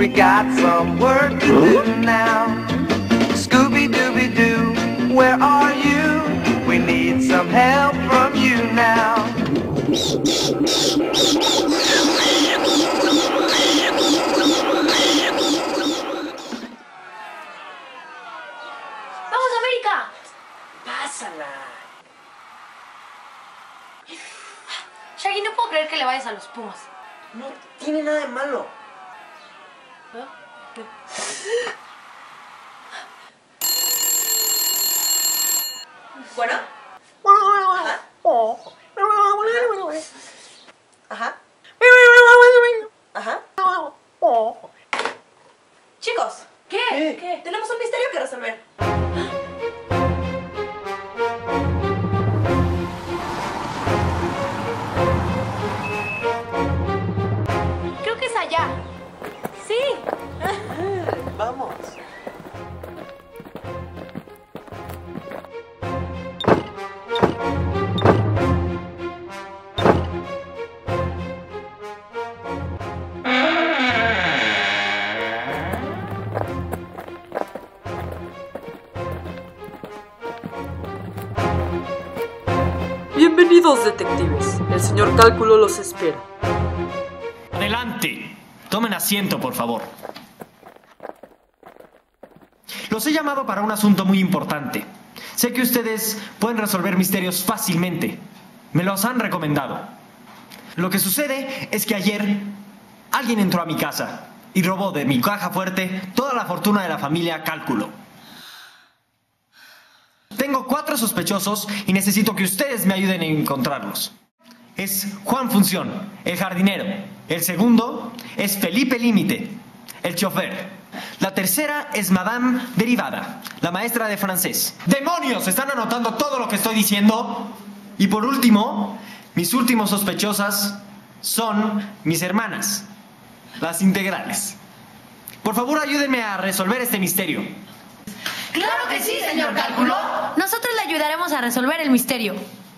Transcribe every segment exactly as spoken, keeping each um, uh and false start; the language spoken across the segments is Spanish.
got some work to do now. Scooby-Dooby-Doo, where are you? We need some help from you now. ¡Vamos, América! ¡Pásala! Shaggy, no puedo creer que le vayas a los Pumas. No tiene nada de malo. ¿Eh? ¿Bueno? Ajá. Ajá. Ajá. Chicos. ¿Qué? ¿Qué? ¿Qué? Tenemos un misterio que resolver. Creo que es allá. Sí. Vamos. Bienvenidos, detectives. El señor Cálculo los espera. Adelante. Tomen asiento, por favor. Los he llamado para un asunto muy importante. Sé que ustedes pueden resolver misterios fácilmente. Me los han recomendado. Lo que sucede es que ayer alguien entró a mi casa y robó de mi caja fuerte toda la fortuna de la familia Cálculo. Tengo cuatro sospechosos y necesito que ustedes me ayuden a encontrarlos. Es Juan Función, el jardinero. El segundo es Felipe Límite, el chofer. La tercera es Madame Derivada, la maestra de francés. ¡Demonios! ¿Están anotando todo lo que estoy diciendo? Y por último, mis últimos sospechosas son mis hermanas, las integrales. Por favor, ayúdenme a resolver este misterio. ¡Claro que sí, señor Cálculo! Nosotros le ayudaremos a resolver el misterio.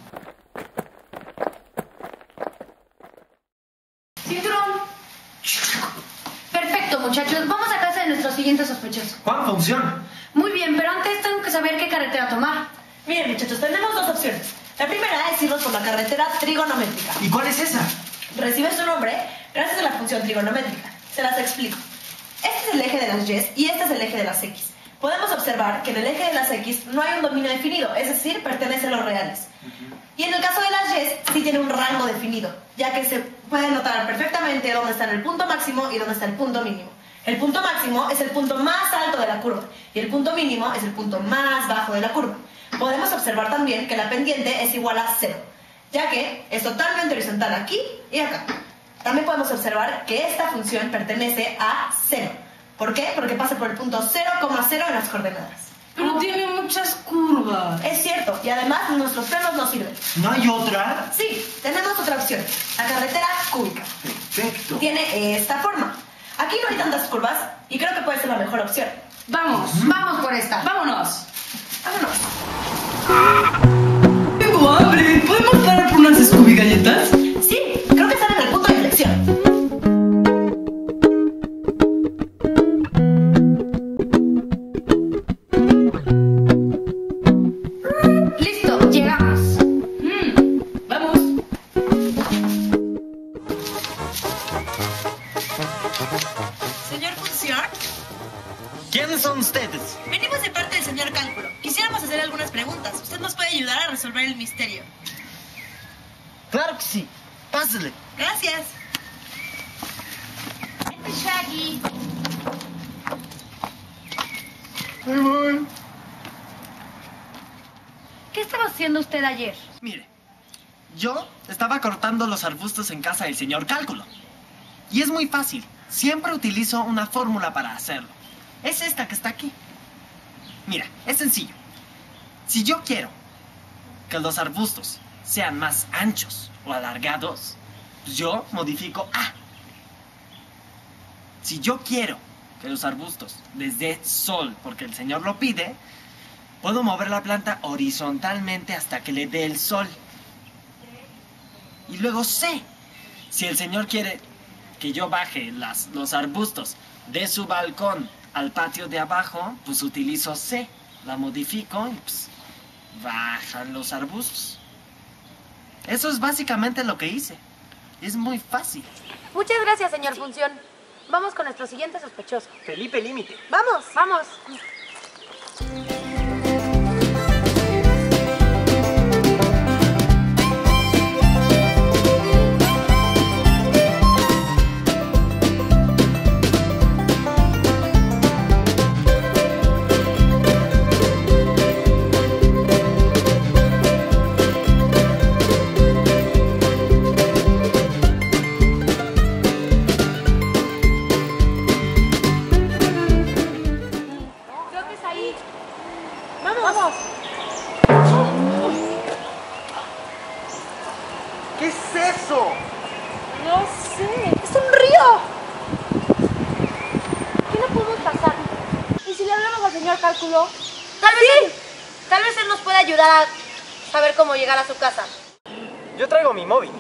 ¡Cinturón! Perfecto, muchachos. Vamos a casa de nuestro siguiente sospechoso. Juan Función. Muy bien, pero antes tengo que saber qué carretera tomar. Miren, muchachos, tenemos dos opciones. La primera es irnos por la carretera trigonométrica. ¿Y cuál es esa? Recibe su nombre gracias a la función trigonométrica. Se las explico. Este es el eje de las Y y este es el eje de las X. Podemos observar que en el eje de las X no hay un dominio definido, es decir, pertenece a los reales. Uh-huh. Y en el caso de las Y sí tiene un rango definido, ya que se puede notar perfectamente dónde está el punto máximo y dónde está el punto mínimo. El punto máximo es el punto más alto de la curva y el punto mínimo es el punto más bajo de la curva. Podemos observar también que la pendiente es igual a cero, ya que es totalmente horizontal aquí y acá. También podemos observar que esta función pertenece a cero. ¿Por qué? Porque pasa por el punto cero coma cero en las coordenadas. Pero tiene muchas curvas. Es cierto, y además nuestros frenos no sirven. ¿No hay otra? Sí, tenemos otra opción, la carretera cúbica. Perfecto. Tiene esta forma. Aquí no hay tantas curvas y creo que puede ser la mejor opción. Vamos, vamos por esta. Vámonos. Vámonos. Tengo hambre. ¿Podemos parar por unas Scooby galletas? Sí, creo que están en el punto de inflexión. Señor Función, ¿Quiénes son ustedes? venimos de parte del señor Cálculo. Quisiéramos hacer algunas preguntas. Usted nos puede ayudar a resolver el misterio. Claro que sí. Pásale. Gracias. Vente, Shaggy. Ahí voy. ¿Qué estaba haciendo usted ayer? Mire, yo estaba cortando los arbustos en casa del señor Cálculo. Y es muy fácil. Siempre utilizo una fórmula para hacerlo. Es esta que está aquí. Mira, es sencillo. Si yo quiero que los arbustos sean más anchos o alargados, yo modifico A. Si yo quiero que los arbustos les dé sol porque el señor lo pide, puedo mover la planta horizontalmente hasta que le dé el sol. Y luego C. Si el señor quiere que yo baje las, los arbustos de su balcón al patio de abajo, pues utilizo C, la modifico y pues bajan los arbustos. Eso es básicamente lo que hice. Es muy fácil. Muchas gracias, señor Función. Vamos con nuestro siguiente sospechoso. Felipe Límite. ¡Vamos! Vamos. Creo que es ahí. ¡Vamos! ¿Qué es eso? No sé. ¡Es un río! ¿Qué no podemos pasar? ¿Y si le hablamos al señor Cálculo? Tal vez, él, tal vez él nos pueda ayudar a saber cómo llegar a su casa. Yo traigo mi móvil.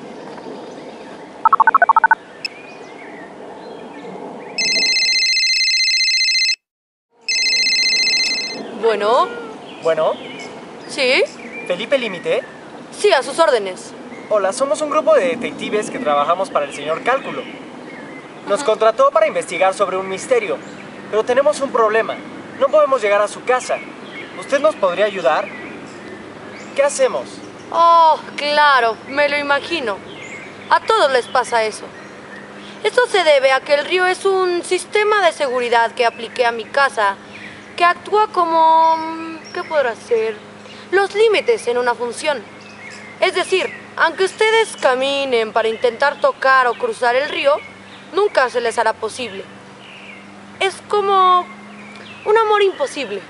Bueno, Bueno, sí, Felipe Límite. sí, a sus órdenes. Hola, somos un grupo de detectives que trabajamos para el señor Cálculo. Nos contrató para investigar sobre un misterio, pero tenemos un problema. No podemos llegar a su casa. ¿Usted nos podría ayudar? ¿Qué hacemos? Oh, claro, me lo imagino. A todos les pasa eso. Esto se debe a que el río es un sistema de seguridad que apliqué a mi casa, que actúa como... ¿qué podrá ser? Los límites en una función. Es decir, aunque ustedes caminen para intentar tocar o cruzar el río, nunca se les hará posible. Es como un amor imposible.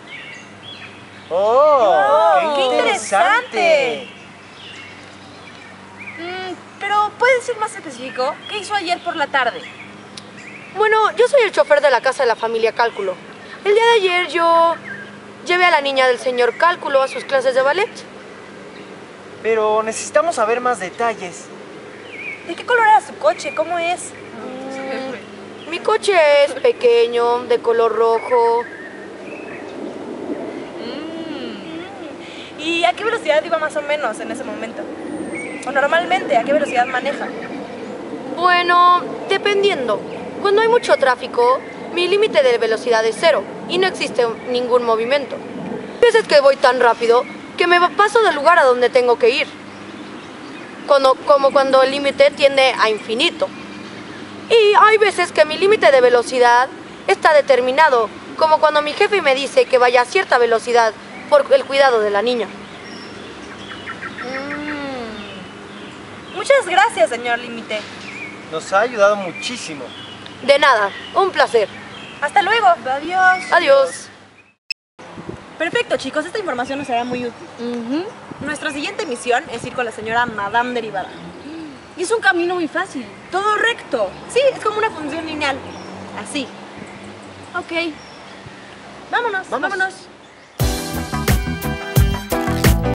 ¡Oh! ¡Qué interesante! Mm, pero, ¿puedes ser más específico? ¿Qué hizo ayer por la tarde? Bueno, yo soy el chofer de la casa de la familia Cálculo. El día de ayer yo llevé a la niña del señor Cálculo a sus clases de ballet. Pero necesitamos saber más detalles. ¿De qué color era su coche? ¿Cómo es? Mi coche es pequeño, de color rojo. ¿Y a qué velocidad iba más o menos en ese momento? O normalmente, ¿a qué velocidad maneja? Bueno, dependiendo. Cuando hay mucho tráfico, mi límite de velocidad es cero y no existe ningún movimiento. Hay veces que voy tan rápido que me paso del lugar a donde tengo que ir. Cuando, como cuando el límite tiende a infinito. Y hay veces que mi límite de velocidad está determinado, como cuando mi jefe me dice que vaya a cierta velocidad por el cuidado de la niña. Mm. Muchas gracias, señor Límite. Nos ha ayudado muchísimo. De nada, un placer. Hasta luego. Adiós. Adiós. Perfecto, chicos. Esta información nos será muy útil. Nuestra siguiente misión es ir con la señora Madame Derivada. Y es un camino muy fácil. Todo recto. Sí, es como una función lineal. Así. Ok. Vámonos, Vamos. vámonos.